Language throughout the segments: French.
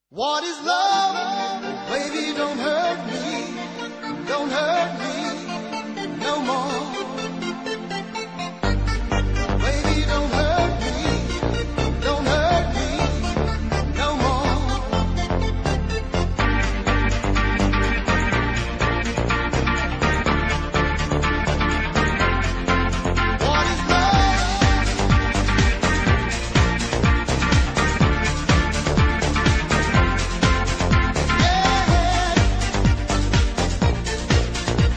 What is love? Baby, don't hurt me no more. Baby, don't hurt me no more. What is love? Yeah.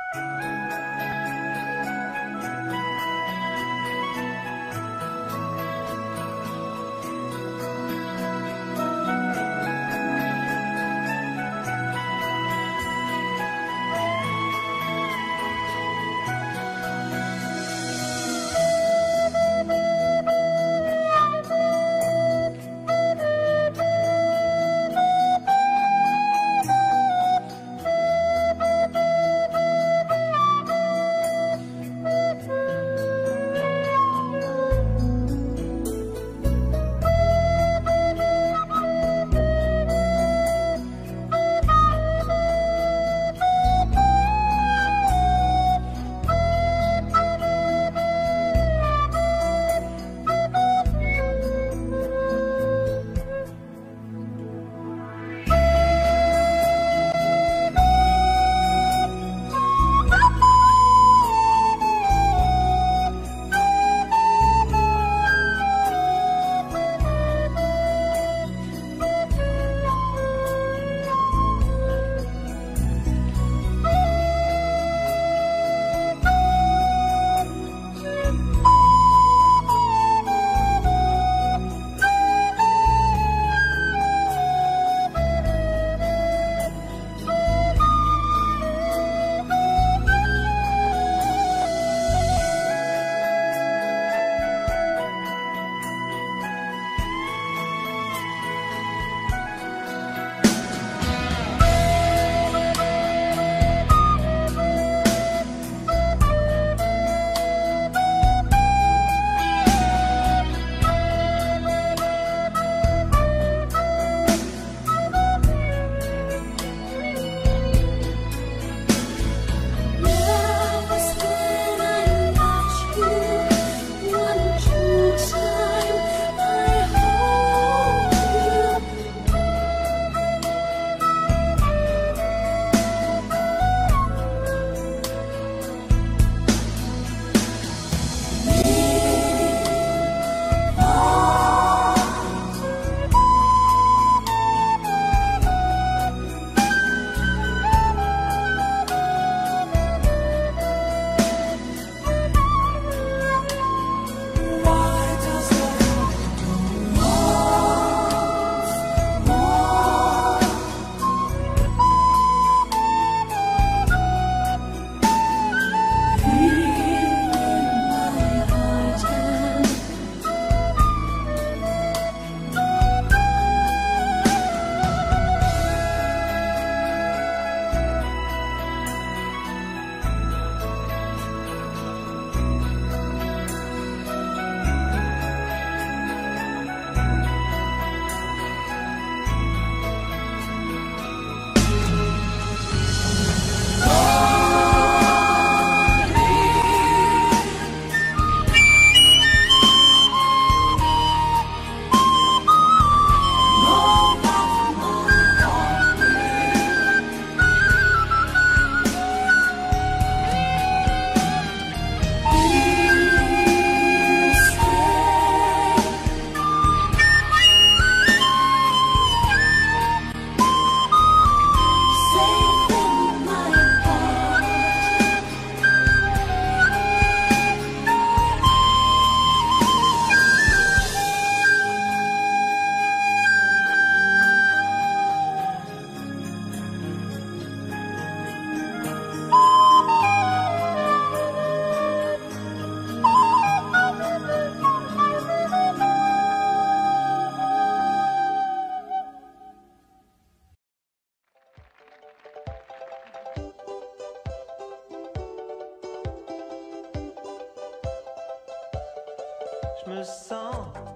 je me sens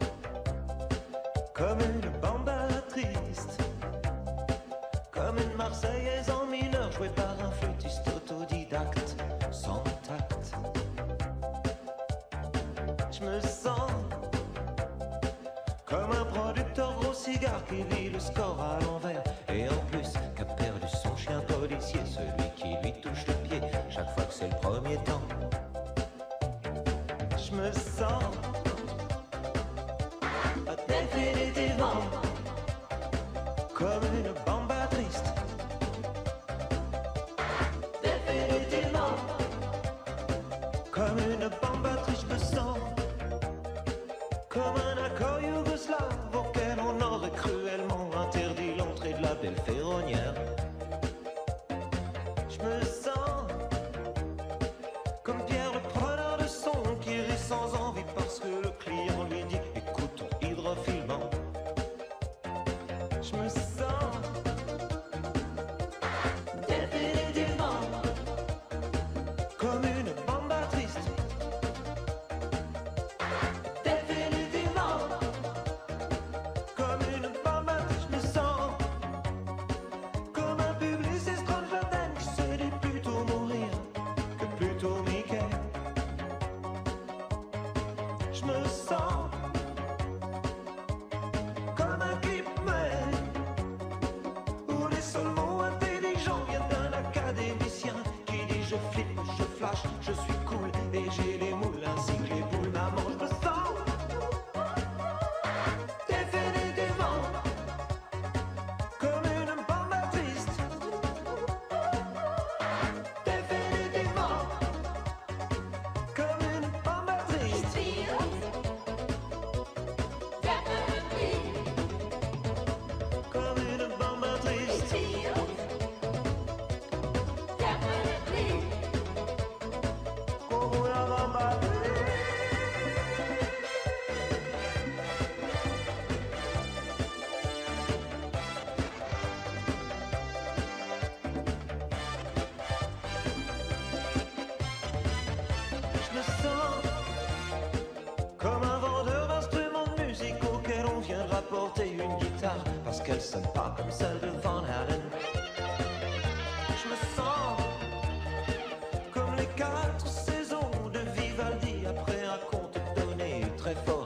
comme une bamba triste, comme une Marseillaise en mineur jouée par un flûtiste autodidacte, sans tact. Je me sens comme un producteur gros cigare qui lit le score à l'envers, et en plus qu'a perdu son chien policier, celui qui lui touche le pied chaque fois que c'est le premier temps. Je me sens définitivement comme une bamba triste, définitivement belle ferronnière. Je me sens comme Pierre le preneur de son qui rit sans envie parce que le client lui dit écoute ton hydrofilement. Je me sens définitivement comme une bamba triste. Définitivement comme une bamba triste. Je me sens comme un publiciste dans le jardin qui se dit plutôt mourir que plutôt Mickey. Je me sens comme un clipman où les seuls mots intelligents viennent d'un académicien qui dit je flippe, je flash, je suis cool et j'ai les moules ainsi que les boules. Maman, je me sens définitivement comme une bamba triste. Définitivement comme une bamba triste. Comme une bamba triste. Como una bamba triste. Je me sens comme un vendeur d'instruments de musique auquel on vient de rapporter une guitare parce qu'elle sonne pas comme celle de Van Halen. Je me sens comme les 4 saisons de Vivaldi après un conte donné très fort